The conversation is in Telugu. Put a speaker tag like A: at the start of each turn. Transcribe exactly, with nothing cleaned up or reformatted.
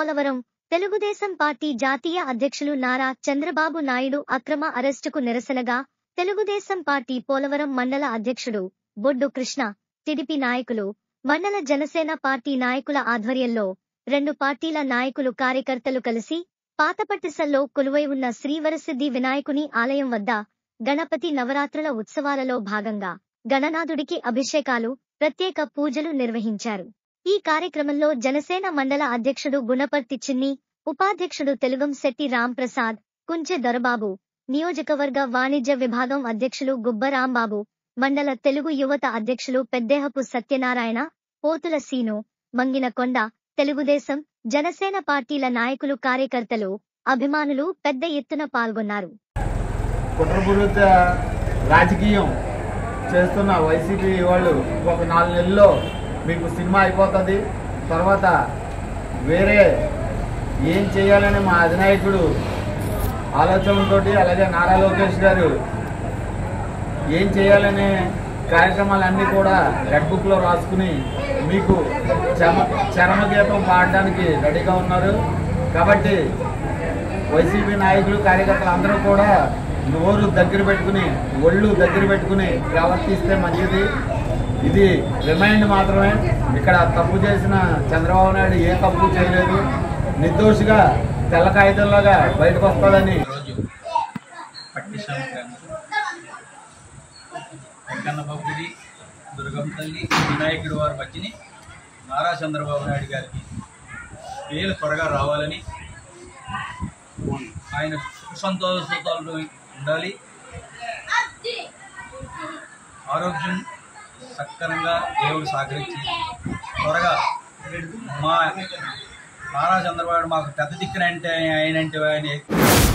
A: పోలవరం తెలుగుదేశం పార్టీ జాతీయ అధ్యక్షులు నారా చంద్రబాబు నాయుడు అక్రమ అరెస్టుకు నిరసనగా తెలుగుదేశం పార్టీ పోలవరం మండల అధ్యక్షుడు బొడ్డు కృష్ణ, టీడీపీ నాయకులు, మండల జనసేన పార్టీ నాయకుల ఆధ్వర్యంలో రెండు పార్టీల నాయకులు కార్యకర్తలు కలిసి పాతపట్టిసల్లో కొలువై ఉన్న శ్రీవరసిద్ధి వినాయకుని ఆలయం వద్ద గణపతి నవరాత్రుల ఉత్సవాలలో భాగంగా గణనాథుడికి అభిషేకాలు, ప్రత్యేక పూజలు నిర్వహించారు. ఈ కార్యక్రమంలో జనసేన మండల అధ్యక్షుడు గుణపర్తి చిన్ని, ఉపాధ్యక్షుడు తెలుగం శెట్టి రాంప్రసాద్, కుంచె దొరబాబు, నియోజకవర్గ వాణిజ్య విభాగం అధ్యక్షులు గుబ్బ రాంబాబు, మండల తెలుగు యువత అధ్యక్షులు పెద్దేహపు సత్యనారాయణ, పోతుల సీను, మంగిన కొండ, తెలుగుదేశం, జనసేన పార్టీల నాయకులు, కార్యకర్తలు, అభిమానులు పెద్ద ఎత్తున పాల్గొన్నారు.
B: కుట్రపూరిత రాజకీయం చేస్తున్న వైసీపీ వాళ్ళు ఒక నాలుగు నెలల్లో మీకు సినిమా అయిపోతుంది. తర్వాత వేరే ఏం చేయాలని మా అధినాయకుడు ఆలోచనతో, అలాగే నారా లోకేష్ గారు ఏం చేయాలనే కార్యక్రమాలన్నీ కూడా రెడ్ బుక్లో రాసుకుని మీకు చమ చరమగీతం పాడడానికి రెడీగా ఉన్నారు. కాబట్టి వైసీపీ నాయకులు, కార్యకర్తలు అందరూ కూడా నోరు దగ్గర పెట్టుకుని, ఒళ్ళు దగ్గర పెట్టుకుని ప్రవర్తిస్తే మంచిది. ఇది రిమైండ్ మాత్రమే. ఇక్కడ తప్పు చేసిన చంద్రబాబు నాయుడు ఏ తప్పు చేయలేదు, నిర్దోషిగా తెల్ల కాగితంలాగా బయటకు వస్తాడని
C: వెంకన్నబాబుడి దుర్గం తల్లి వినాయకుడి వారి మధ్యని నారా చంద్రబాబు నాయుడు గారికి పేరు త్వరగా రావాలని, ఆయన సుసంతోషాలతో ఉండాలి, ఆరోగ్యం సక్రమంగా దేవుడు సహకరించి త్వరగా మా నారా చంద్రబాబు మాకు పెద్ద దిక్కునంటే ఆయనంటే ఆయన